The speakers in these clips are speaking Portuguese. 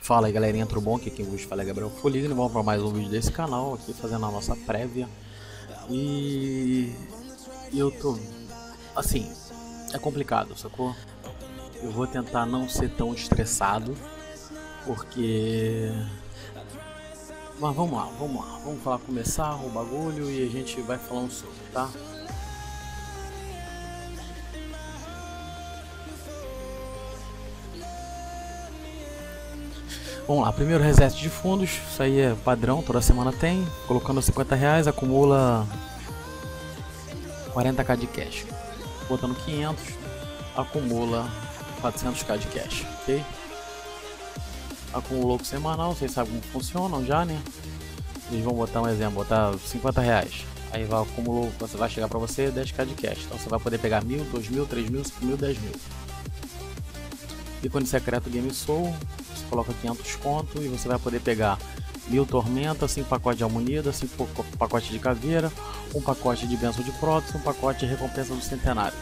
Fala aí galerinha, tudo bom? Aqui quem vos fala é Gabriel Foligno. Vamos para mais um vídeo desse canal aqui, fazendo a nossa prévia. E eu tô, assim, é complicado, sacou? Eu vou tentar não ser tão estressado, porque... Mas vamos lá, vamos falar, começar o bagulho e a gente vai falando sobre, tá? Vamos lá, primeiro reset de fundos, isso aí é padrão, toda semana tem. Colocando R$50, acumula 40k de cash. Botando 500, acumula 400k de cash, ok? Acumulou com semanal, vocês sabem como funcionam já, né? Eles vão botar um exemplo, botar R$50. Aí vai, acumulou, você vai chegar para você 10k de cash. Então você vai poder pegar 1.000, 2.000, 3.000, 5.000, 10.000. Ícone secreto Game Soul, você coloca 500 conto e você vai poder pegar 1000 tormenta, 5 pacotes de almunida, 5 pacotes de caveira, um pacote de benção de prótese, um pacote de recompensa do centenário.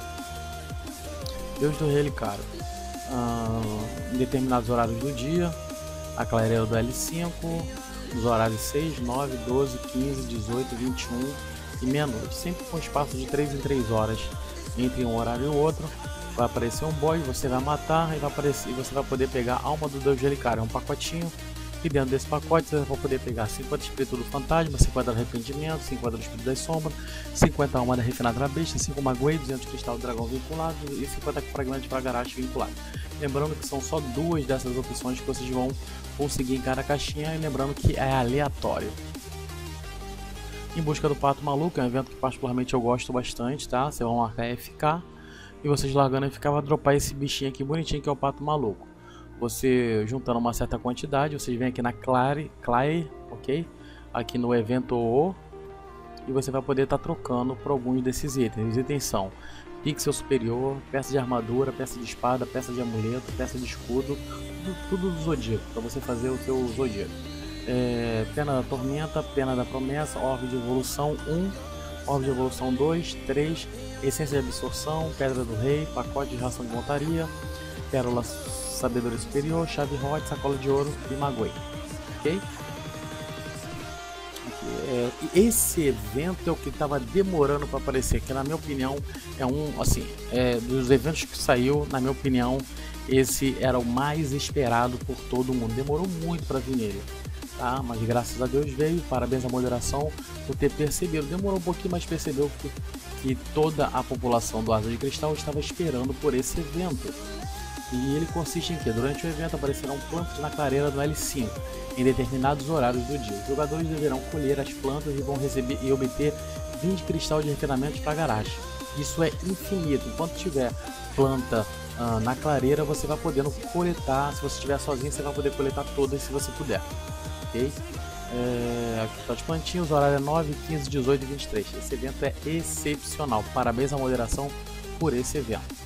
Deus do Relicário. Em determinados horários do dia, a clareira do L5, nos horários 6, 9, 12, 15, 18, 21 e meia-noite, sempre com espaço de 3 em 3 horas entre um horário e o outro. Vai aparecer um boy, você vai matar e vai aparecer, e você vai poder pegar a alma do Deus Relicário, é um pacotinho. E dentro desse pacote você vai poder pegar 50 espírito do fantasma, 50 do arrependimento, 50 do espírito das sombras, 50 alma da refinada da besta, 5 magoei, 200 cristal do dragão vinculado e 50 fragmentos de Fragarashi vinculado. Lembrando que são só duas dessas opções que vocês vão conseguir em cada caixinha, e lembrando que é aleatório. Em busca do pato maluco, é um evento que particularmente eu gosto bastante, tá? Você vai marcar FK e vocês largando FK vai dropar esse bichinho aqui bonitinho que é o pato maluco. Você juntando uma certa quantidade, vocês vêm aqui na Clare, ok? Aqui no evento O, e você vai poder estar trocando por alguns desses itens. Os itens são pixel superior, peça de armadura, peça de espada, peça de amuleto, peça de escudo, tudo do zodíaco, para você fazer o seu zodíaco. Pena da tormenta, pena da promessa, orbe de evolução 1, orbe de evolução 2, 3, essência de absorção, pedra do rei, pacote de ração de montaria, pérola sabedoria superior, chave hot, sacola de ouro e magoei, ok? Esse evento é o que estava demorando para aparecer, que na minha opinião é dos eventos que saiu, na minha opinião, esse era o mais esperado por todo mundo. Demorou muito para vir ele, tá? Mas graças a Deus veio. Parabéns à moderação por ter percebido. Demorou um pouquinho, mas percebeu que toda a população do Asa de Cristal estava esperando por esse evento. E ele consiste em que, durante o evento, aparecerão plantas na clareira do L5 em determinados horários do dia. Os jogadores deverão colher as plantas e vão receber e obter 20 cristal de refinamento de Fragarashi. Isso é infinito. Enquanto tiver planta na clareira, você vai podendo coletar. Se você estiver sozinho, você vai poder coletar todas se você puder, ok? Aqui está as plantinhas, o horário é 9, 15, 18 e 23. Esse evento é excepcional. Parabéns à moderação por esse evento.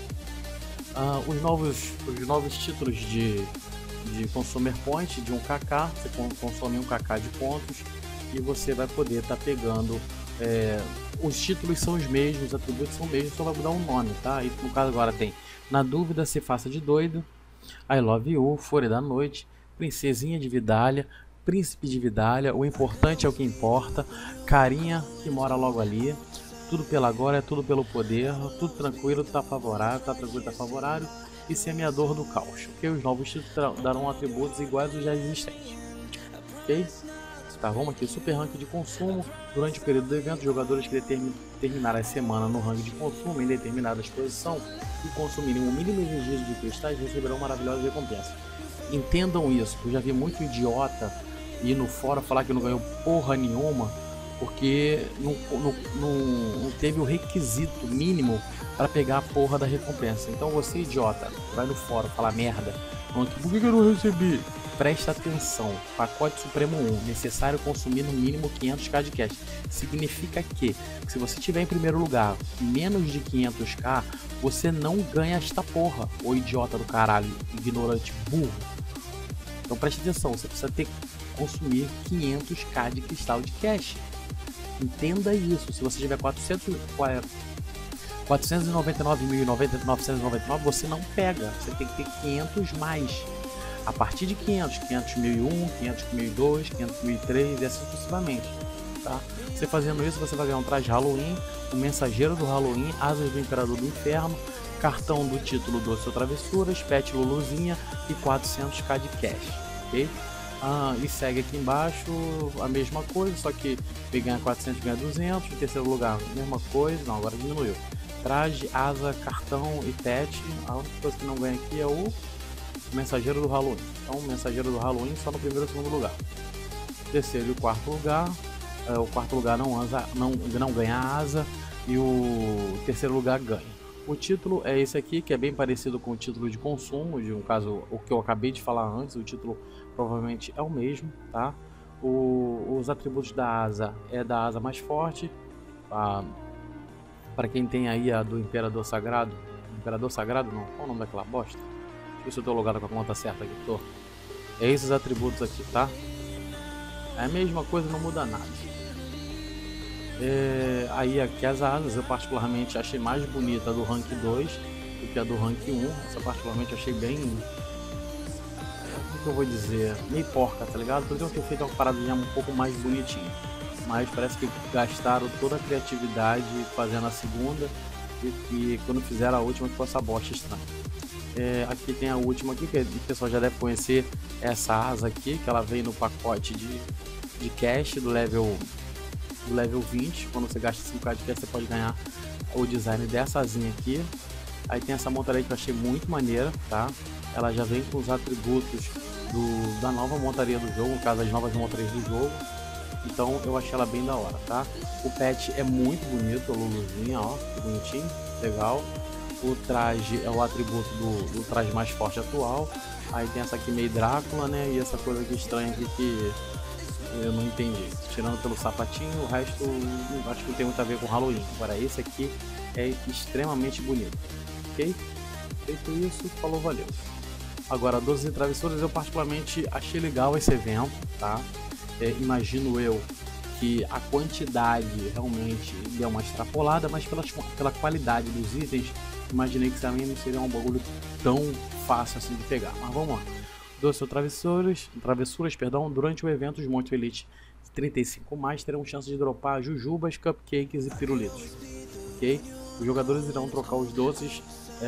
Os novos títulos de Consumer Point de 1kk, você consome 1kk de pontos e você vai poder estar pegando, os títulos são os mesmos, os atributos são os mesmos, só vai mudar um nome, tá? E no caso agora tem Na Dúvida, Se Faça de Doido, I Love You, Fúria da Noite, Princesinha de Vidália, Príncipe de Vidália, O Importante é o que Importa, Carinha que Mora Logo Ali, Tudo pela Glória, Tudo pelo Poder, Tudo Tranquilo, Tá Favorável, Tá Tranquilo, Tá Favorável e Semeador do Caos, ok? Os novos títulos darão atributos iguais aos já existentes, ok? Tá, vamos aqui, Super Ranking de Consumo. Durante o período do evento, jogadores que terminarem a semana no ranking de consumo em determinada exposição e consumirem um mínimo exigível de cristais receberão maravilhosas recompensas. Entendam isso, eu já vi muito idiota ir no fórum falar que não ganhou porra nenhuma porque não teve o requisito mínimo para pegar a porra da recompensa. Então você, idiota, vai no fórum falar merda, por que eu não recebi? Presta atenção, pacote Supremo 1, necessário consumir no mínimo 500k de cash. Significa que se você tiver em primeiro lugar menos de 500k, você não ganha esta porra, ô idiota do caralho, ignorante burro. Então preste atenção, você precisa consumir 500k de cristal de cash. Entenda isso. Se você tiver 499.999, você não pega. Você tem que ter 500 mais. a partir de 500, 500.001, 500.002, 500.003 e assim sucessivamente, tá? Você fazendo isso, você vai ganhar um traje Halloween, o mensageiro do Halloween, asas do Imperador do Inferno, cartão do título Doce ou Travessuras, pet Luluzinha e 400k de cash, ok? E segue aqui embaixo a mesma coisa, só que ganha 400, ganha 200, em terceiro lugar, mesma coisa, não, agora diminuiu. Traje, asa, cartão e pet, a única coisa que não ganha aqui é o mensageiro do Halloween. Então, o mensageiro do Halloween só no primeiro e segundo lugar. Terceiro e quarto lugar, o quarto lugar não ganha asa e o terceiro lugar ganha. O título é esse aqui, que é bem parecido com o título de consumo, de um caso, o que eu acabei de falar antes, o título provavelmente é o mesmo, tá? Os atributos da asa é da asa mais forte, para quem tem aí a do Imperador Sagrado. Imperador Sagrado não, qual é o nome daquela bosta? Deixa eu ver se eu tô logado com a conta certa aqui, tô. É esses atributos aqui, tá? É a mesma coisa, não muda nada. Aí aqui as asas, eu particularmente achei mais bonita a do rank 2 do que a do rank 1. Essa particularmente eu achei bem, como que eu vou dizer, meio porca, tá ligado? Poderiam ter feito uma paradinha um pouco mais bonitinha, mas parece que gastaram toda a criatividade fazendo a segunda e quando fizeram a última ficou essa bosta estranha. Aqui tem a última aqui, que o pessoal já deve conhecer, essa asa aqui, que ela vem no pacote de cash do level 20. Quando você gasta 5k de cash, você pode ganhar o design dessa asinha aqui. Aí tem essa montaria que eu achei muito maneira, tá? Ela já vem com os atributos da nova montaria do jogo, no caso as novas montarias do jogo. Então eu achei ela bem da hora, tá? O pet é muito bonito, a Luluzinha, ó, que bonitinho, legal. O traje é o atributo do traje mais forte atual. Aí tem essa aqui meio Drácula, né? E essa coisa aqui estranha aqui que eu não entendi. Tirando pelo sapatinho, o resto acho que não tem muito a ver com Halloween. Agora esse aqui é extremamente bonito, ok? Feito isso, falou, valeu. Agora, 12 travessuras, eu particularmente achei legal esse evento, tá? Imagino eu que a quantidade realmente deu uma extrapolada, mas pela qualidade dos itens, imaginei que também não seria um bagulho tão fácil assim de pegar. Mas vamos lá. Doce ou travessuras, durante o evento, os Monte Elite 35+, terão chance de dropar jujubas, cupcakes e pirulitos, ok? Os jogadores irão trocar os doces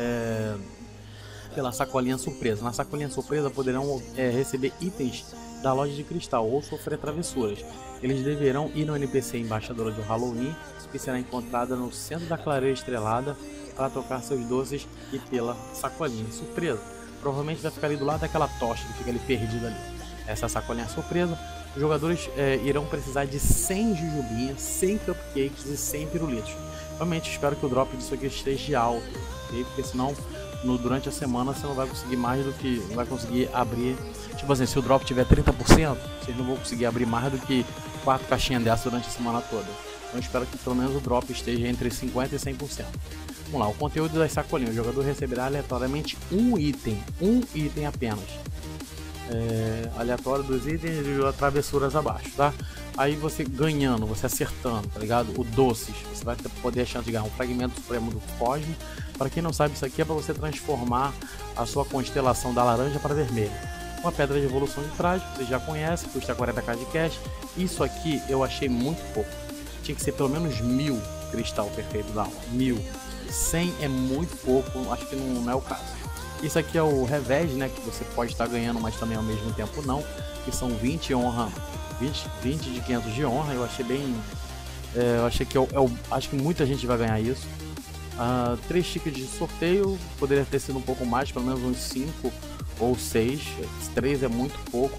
pela sacolinha surpresa. Na sacolinha surpresa poderão receber itens da loja de cristal ou sofrer travessuras. Eles deverão ir no NPC Embaixadora do Halloween, que será encontrada no centro da clareira estrelada, para trocar seus doces e pela sacolinha surpresa. Provavelmente vai ficar ali do lado daquela tocha que fica ali perdida ali. Essa é a sacolinha surpresa. Os jogadores irão precisar de 100 jujubinhas, 100 cupcakes e 100 pirulitos. Realmente espero que o drop disso aqui esteja alto, okay? Porque senão durante a semana você não vai conseguir mais do que, não vai conseguir abrir, tipo assim, se o drop tiver 30%, vocês não vão conseguir abrir mais do que 4 caixinhas dessas durante a semana toda. Então espero que pelo menos o drop esteja entre 50% e 100%. Vamos lá, o conteúdo das sacolinhas. O jogador receberá aleatoriamente um item apenas. Aleatório dos itens de travessuras abaixo, tá? Aí você ganhando, você acertando, tá ligado? O doces, você vai poder a chance de ganhar um fragmento supremo do cosmo. Para quem não sabe, isso aqui é para você transformar a sua constelação da laranja para vermelha. Uma pedra de evolução de traje, você já conhece, custa 40k de cash. Isso aqui eu achei muito pouco. Tinha que ser pelo menos 1000 cristal perfeito da alma. 1000. 100 é muito pouco, acho que não é o caso. Isso aqui é o revés, né, que você pode estar ganhando, mas também ao mesmo tempo não, que são 20 honra, 20 de 500 de honra. Eu achei bem, eu achei que acho que muita gente vai ganhar isso. 3 tickets de sorteio, poderia ter sido um pouco mais, pelo menos uns 5 ou 6. 3 é muito pouco.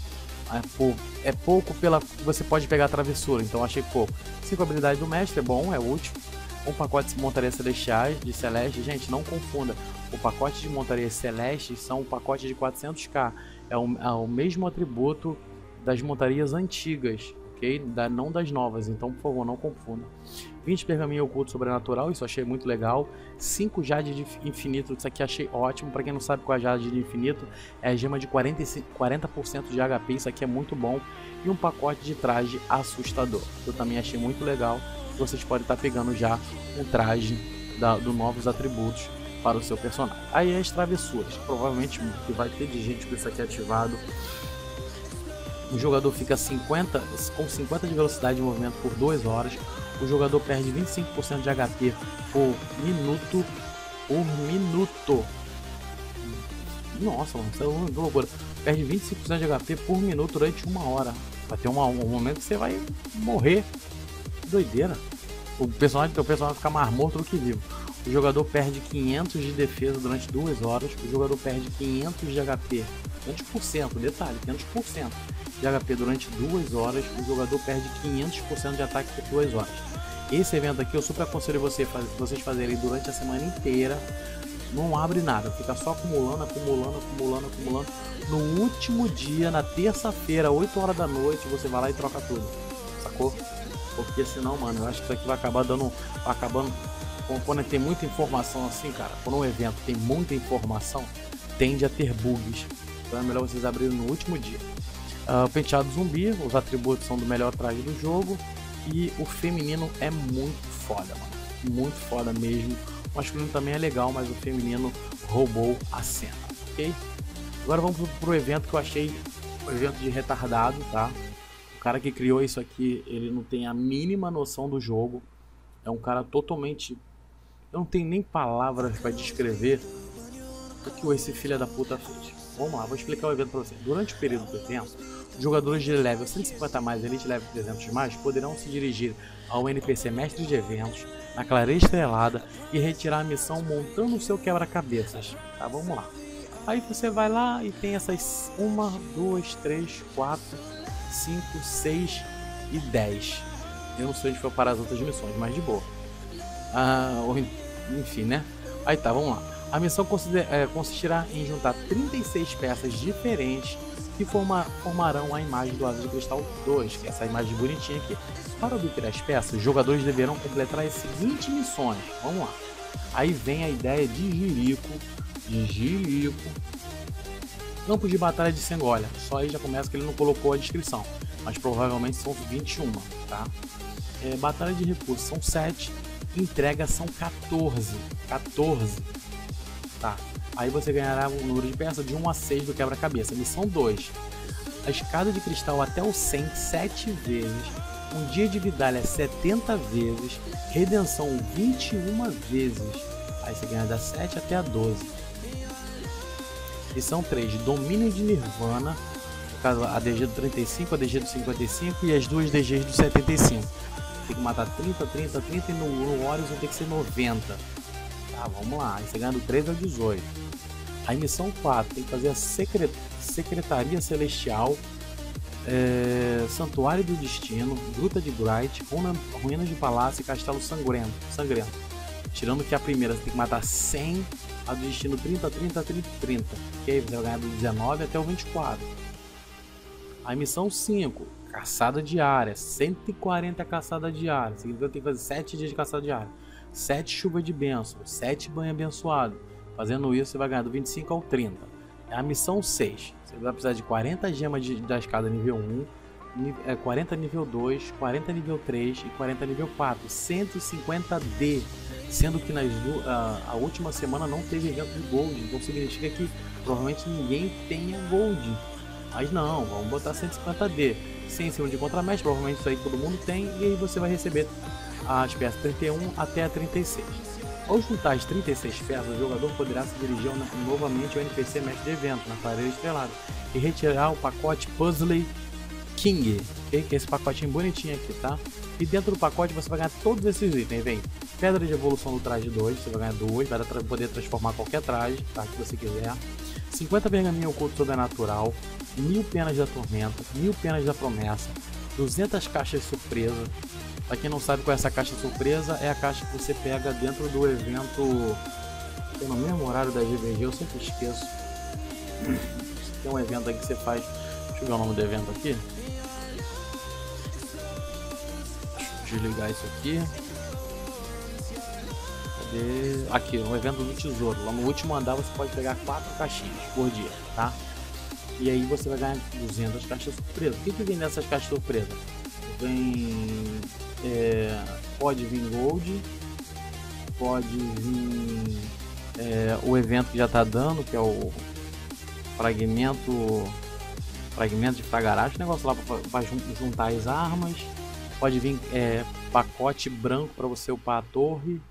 É pouco pela você pode pegar a travessura, então achei pouco. 5 habilidades do mestre, é bom, é útil. Um pacote de montarias celestiais, de celeste, gente, não confunda. O pacote de montarias celestes são um pacote de 400k. É o mesmo atributo das montarias antigas, ok? Não das novas, então por favor não confunda. 20 pergaminho oculto sobrenatural, isso eu achei muito legal. 5 jade de infinito, isso aqui achei ótimo. Para quem não sabe qual é a jade de infinito, é a gema de 40% de HP, isso aqui é muito bom. E um pacote de traje assustador, eu também achei muito legal. Vocês podem estar pegando já um traje dos novos atributos para o seu personagem. Aí as travessuras, provavelmente que vai ter de gente com isso aqui ativado. O jogador fica com 50 de velocidade de movimento por 2 horas. O jogador perde 25% de HP por minuto. Nossa, mano, isso é uma loucura. Perde 25% de HP por minuto durante 1 hora. Vai ter um momento que você vai morrer. Que doideira. Teu personagem fica mais morto do que vivo. O jogador perde 500 de defesa durante 2 horas. O jogador perde 500 de HP. 500%, detalhe, 500% de HP durante 2 horas. O jogador perde 500% de ataque por 2 horas. Esse evento aqui eu super aconselho vocês fazerem durante a semana inteira. Não abre nada, fica só acumulando. No último dia, na terça-feira, 8 horas da noite, você vai lá e troca tudo, sacou? Porque senão, mano, eu acho que isso aqui vai acabar acabando. Quando tem muita informação assim, cara, quando um evento tem muita informação, tende a ter bugs. Então é melhor vocês abrirem no último dia. O penteado zumbi, os atributos são do melhor traje do jogo. E o feminino é muito foda, mano. Muito foda mesmo. O masculino também é legal, mas o feminino roubou a cena, ok? Agora vamos pro evento que eu achei um evento de retardado, tá? O cara que criou isso aqui, ele não tem a mínima noção do jogo. É um cara totalmente... Eu não tenho nem palavras para descrever o que esse filho da puta fez. Vamos lá, vou explicar o evento para você. Durante o período do evento, jogadores de level 150 mais, Elite level 300 mais, poderão se dirigir ao NPC mestre de eventos, na clareira estrelada, e retirar a missão montando o seu quebra-cabeças. Tá, vamos lá. Aí você vai lá e tem essas 1, 2, 3, 4, 5, 6 e 10. Eu não sei onde foi parar as outras missões, mas de boa. Enfim, né? Aí tá, vamos lá. A missão consistirá em juntar 36 peças diferentes que formarão a imagem do Asa de Cristal 2, que é essa imagem bonitinha aqui. Para obter as peças, os jogadores deverão completar as seguintes missões. Vamos lá. Aí vem a ideia de Jirico. Campos de batalha de Sengolia. Só aí já começa que ele não colocou a descrição, mas provavelmente são 21, tá? Batalha de recursos são 7. Entrega são 14. Tá. Aí você ganhará um número de peças de 1 a 6 do quebra-cabeça. Missão 2. A escada de cristal até o 100, 7 vezes. Um dia de vidalha 70 vezes. Redenção 21 vezes. Aí você ganha da 7 até a 12. Missão 3. Domínio de Nirvana. No caso, a DG do 35, a DG do 55 e as duas DGs do 75. Tem que matar 30 e no Warriors tem que ser 90. Tá, vamos lá. Aí você ganha do 13 ao 18. A missão 4 tem que fazer a Secretaria Celestial, Santuário do Destino, Gruta de Bright, Ruínas de Palácio e Castelo Sangrento. Tirando que a primeira você tem que matar 100, a do Destino 30. Que aí você vai ganhar do 19 até o 24. A missão 5, Caçada Diária, 140 caçada diária. Significa que tem que fazer 7 dias de caçada diária. 7 chuvas de bênção, 7 banho abençoado. Fazendo isso, você vai ganhar do 25 ao 30. É a missão 6. Você vai precisar de 40 gemas da escada nível 1, 40 nível 2, 40 nível 3 e 40 nível 4. 150D. Sendo que a última semana não teve evento de Gold. Então significa que provavelmente ninguém tenha Gold. Mas não, vamos botar 150D. Sem ser um de contramestre, provavelmente isso aí todo mundo tem. E aí você vai receber as peças 31 até a 36. Ao juntar as 36 peças, o jogador poderá se dirigir novamente ao NPC mestre de evento, na clareira estrelada, e retirar o pacote Puzzle King, okay? Que é esse pacotinho bonitinho aqui, tá? E dentro do pacote você vai ganhar todos esses itens. Vem Pedra de Evolução do traje 2, você vai ganhar 2, vai poder transformar qualquer traje, tá? Que você quiser. 50 pergaminhos ocultos sobrenatural, 1000 penas da tormenta, 1000 penas da promessa, 200 caixas surpresa. Pra quem não sabe qual é essa caixa surpresa, é a caixa que você pega dentro do evento, no mesmo horário da GVG, eu sempre esqueço. Tem um evento aqui que você faz, deixa eu ver o nome do evento aqui. Deixa eu desligar isso aqui. Cadê? Aqui, um evento do tesouro. Lá no último andar você pode pegar 4 caixinhas por dia, tá? E aí você vai ganhar 200 caixas surpresa. O que vem nessas caixas surpresa? Vem... pode vir Gold, pode vir o evento que já tá dando, que é o fragmento de fragaraço, negócio lá para juntar as armas. Pode vir pacote branco para você upar a torre.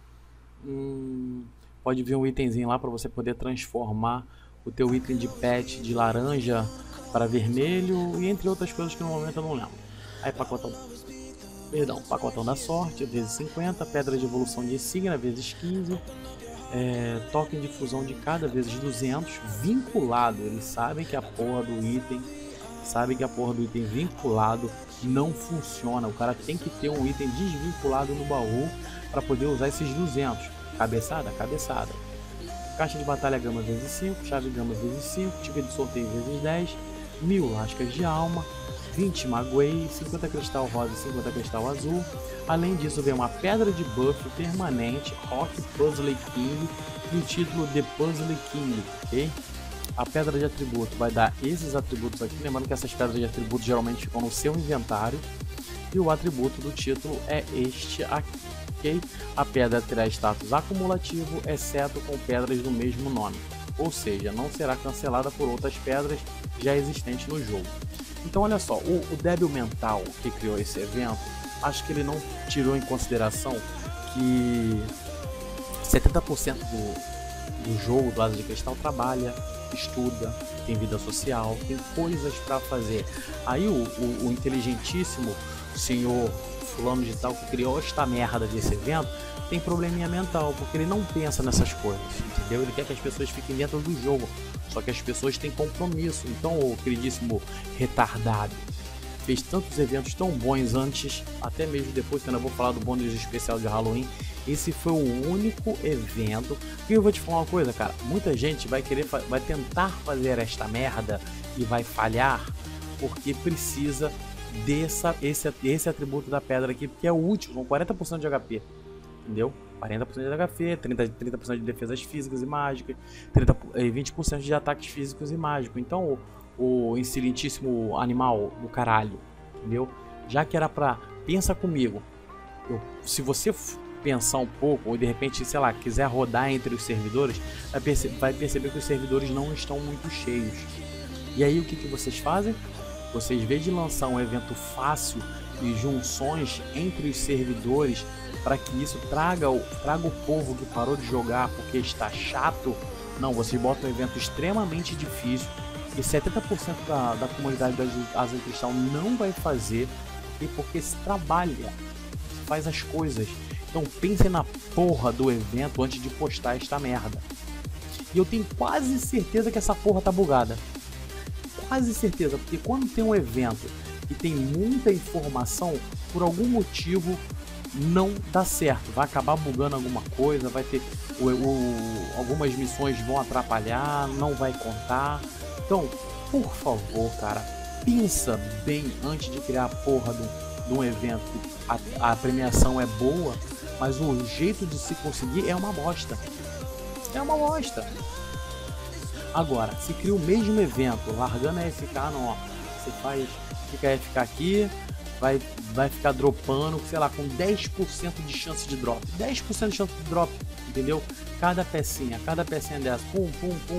Pode vir um itemzinho lá para você poder transformar o teu item de pet de laranja para vermelho, e entre outras coisas que no momento eu não lembro. Aí pacotão da sorte, vezes 50, pedra de evolução de insígnia, vezes 15, token de fusão de cada, vezes 200, vinculado. Eles sabem que a porra do item vinculado não funciona. O cara tem que ter um item desvinculado no baú para poder usar esses 200. Cabeçada. Caixa de batalha gama vezes 5, chave gama vezes 5, ticket de sorteio vezes 10, 1000 lascas de alma, 20 maguei, 50 cristal rosa e 50 cristal azul. Além disso, vem uma pedra de buff permanente, Rock Puzzle King, e o título The Puzzle King, ok? A pedra de atributo vai dar esses atributos aqui, lembrando que essas pedras de atributo geralmente ficam no seu inventário, e o atributo do título é este aqui, ok? A pedra terá status acumulativo, exceto com pedras do mesmo nome, ou seja, não será cancelada por outras pedras já existentes no jogo. Então olha só, o débil mental que criou esse evento, acho que ele não tirou em consideração que 70% do jogo do Asa de Cristal trabalha, estuda, tem vida social, tem coisas para fazer. Aí o inteligentíssimo senhor fulano de tal que criou esta merda desse evento tem probleminha mental, porque ele não pensa nessas coisas, entendeu? Ele quer que as pessoas fiquem dentro do jogo, só que as pessoas têm compromisso. Então o queridíssimo retardado fez tantos eventos tão bons antes, até mesmo depois, quando eu vou falar do bônus especial de Halloween, esse foi o único evento. E eu vou te falar uma coisa, cara, muita gente vai tentar fazer esta merda e vai falhar porque precisa esse atributo da pedra aqui, porque é o último, com 40% de HP, entendeu? 40% de HP, 30% de defesas físicas e mágicas, 20% de ataques físicos e mágicos. Então o excelentíssimo animal do caralho, entendeu? Já que era pra... Pensa comigo, se você pensar um pouco, ou de repente, sei lá, quiser rodar entre os servidores, vai perceber que os servidores não estão muito cheios. E aí o que vocês fazem? Vocês, em vez de lançar um evento fácil e junções entre os servidores para que isso traga o povo que parou de jogar porque está chato, não, vocês botam um evento extremamente difícil e 70% da comunidade da Asa de Cristal não vai fazer, e porque se trabalha, se faz as coisas. Então pensem na porra do evento antes de postar esta merda. E eu tenho quase certeza que essa porra tá bugada. Quase certeza, porque quando tem um evento e tem muita informação, por algum motivo não dá certo. Vai acabar bugando alguma coisa, vai ter algumas missões vão atrapalhar, não vai contar. Então, por favor, cara, pensa bem antes de criar a porra de um evento. A premiação é boa, mas o jeito de se conseguir é uma bosta. É uma bosta. Agora, se cria o mesmo evento, largando a FK, não, ó, você fica a FK aqui, vai ficar dropando, sei lá, com 10% de chance de drop. 10% de chance de drop, entendeu? Cada pecinha dessa, pum,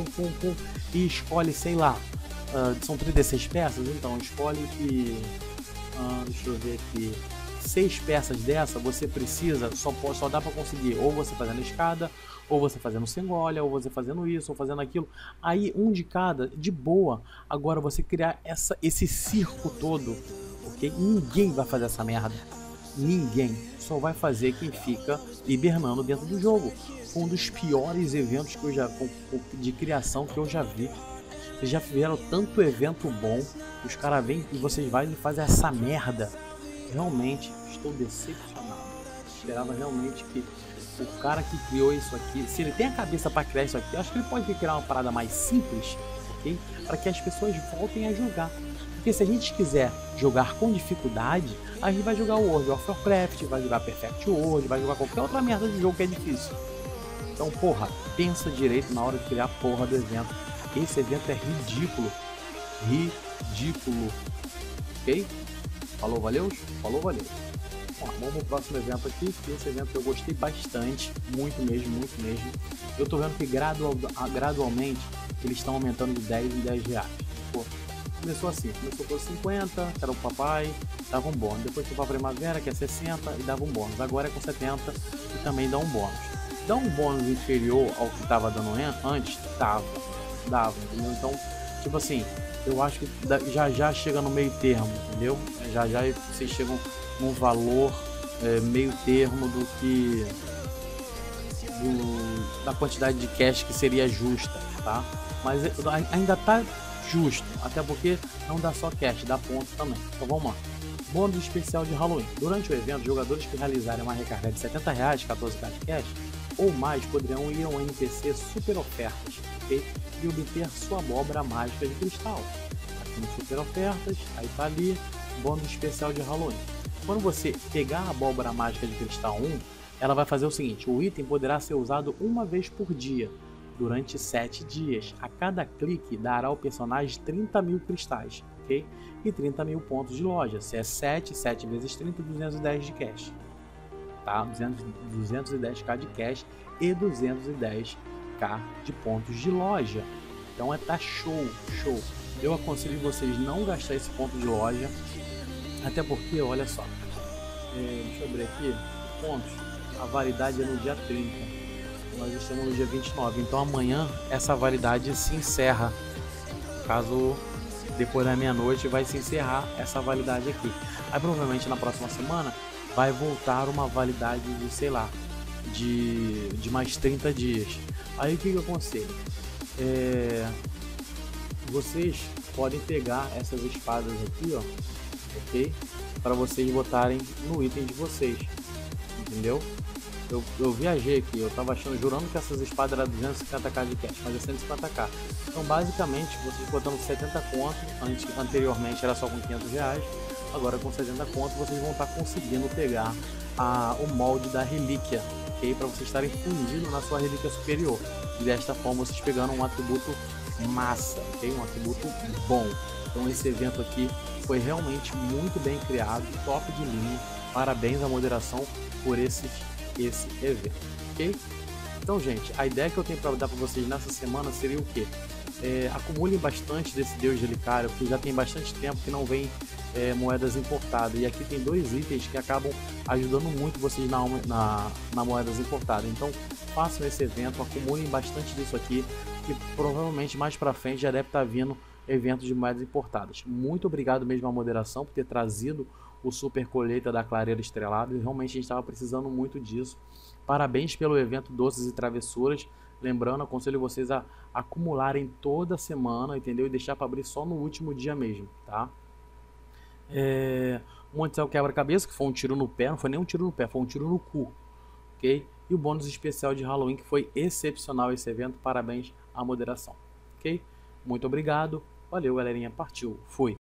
e escolhe, sei lá, são 36 peças, então escolhe que, deixa eu ver aqui, 6 peças dessa você precisa, só dá para conseguir ou você fazendo escada, ou você fazendo sengolha, ou você fazendo isso, ou fazendo aquilo. Aí um de cada, de boa. Agora você criar esse circo todo, ok? Ninguém vai fazer essa merda. Ninguém. Só vai fazer quem fica hibernando dentro do jogo. Foi um dos piores eventos que de criação que eu já vi. Vocês já fizeram tanto evento bom, os caras vêm e vocês vão e fazem essa merda. Realmente estou decepcionado. Esperava realmente que o cara que criou isso aqui, se ele tem a cabeça para criar isso aqui, acho que ele pode criar uma parada mais simples, ok? Para que as pessoas voltem a jogar. Porque se a gente quiser jogar com dificuldade, a gente vai jogar o World of Warcraft, vai jogar Perfect World, vai jogar qualquer outra merda de jogo que é difícil. Então, porra, pensa direito na hora de criar a porra do evento. Esse evento é ridículo. Ridículo. Ok? Falou, valeu? Falou, valeu. Vamos pro próximo evento aqui, que esse evento eu gostei bastante, muito mesmo. Eu tô vendo que gradualmente eles estão aumentando de 10 em 10 reais. Pô, começou assim, começou por 50, que era o papai, dava um bônus. Depois foi pra primavera, que é 60 e dava um bônus. Agora é com 70 e também dá um bônus. Dá um bônus inferior ao que tava dando antes? Dava, entendeu? Então, tipo assim, eu acho que já chega no meio termo, entendeu? Já vocês chegam num valor meio termo da quantidade de cash que seria justa, tá? Mas ainda tá justo, até porque não dá só cash, dá ponto também. Então vamos lá. Bônus especial de Halloween. Durante o evento, jogadores que realizarem uma recarga de R$70, 14k de cash ou mais poderão ir ao NPC Super Ofertas, ok? E obter sua abóbora mágica de cristal. Aqui no Super Ofertas, aí tá ali, bônus especial de Halloween. Quando você pegar a abóbora mágica de cristal 1, ela vai fazer o seguinte: o item poderá ser usado uma vez por dia, durante 7 dias. A cada clique dará ao personagem 30 mil cristais, ok? E 30 mil pontos de loja. Se é 7 vezes 30, 210 de cash. Tá? 210k de cash e 210k de pontos de loja. Então tá show. Eu aconselho vocês não gastar esse ponto de loja, até porque, olha só, deixa eu abrir aqui, pontos, a validade é no dia 30, nós estamos no dia 29, então amanhã essa validade se encerra, caso depois da meia-noite vai se encerrar essa validade aqui. Aí provavelmente na próxima semana vai voltar uma validade de, sei lá, de mais 30 dias. Aí o que eu aconselho? Vocês podem pegar essas espadas aqui, ó, ok? Para vocês botarem no item de vocês, entendeu? Eu viajei aqui, eu tava jurando que essas espadas eram 250k de cash, mas é 150k. Então basicamente, vocês botando 70 conto, anteriormente era só com 500 reais, agora com 70 conto vocês vão estar conseguindo pegar o molde da relíquia, ok? Para vocês estarem fundindo na sua relíquia superior. E desta forma vocês pegando um atributo massa, ok? Um atributo bom. Então esse evento aqui foi realmente muito bem criado, top de linha. Parabéns à moderação por esse evento, ok? Então, gente, a ideia que eu tenho para dar para vocês nessa semana seria o quê? Acumulem bastante desse Deus Relicário, porque já tem bastante tempo que não vem moedas importadas. E aqui tem 2 itens que acabam ajudando muito vocês na moedas importadas. Então, façam esse evento, acumulem bastante disso aqui, que provavelmente mais para frente já deve estar vindo eventos de moedas importadas. Muito obrigado mesmo à moderação por ter trazido o Super Colheita da Clareira Estrelada. Realmente a gente estava precisando muito disso. Parabéns pelo evento Doces e Travessuras. Lembrando, aconselho vocês a acumularem toda semana, entendeu? E deixar para abrir só no último dia mesmo, tá? Monte Quebra-Cabeça, que foi um tiro no pé, não foi nem um tiro no pé, foi um tiro no cu, ok? E o bônus especial de Halloween, que foi excepcional esse evento. Parabéns à moderação, ok? Muito obrigado, valeu galerinha, partiu, fui!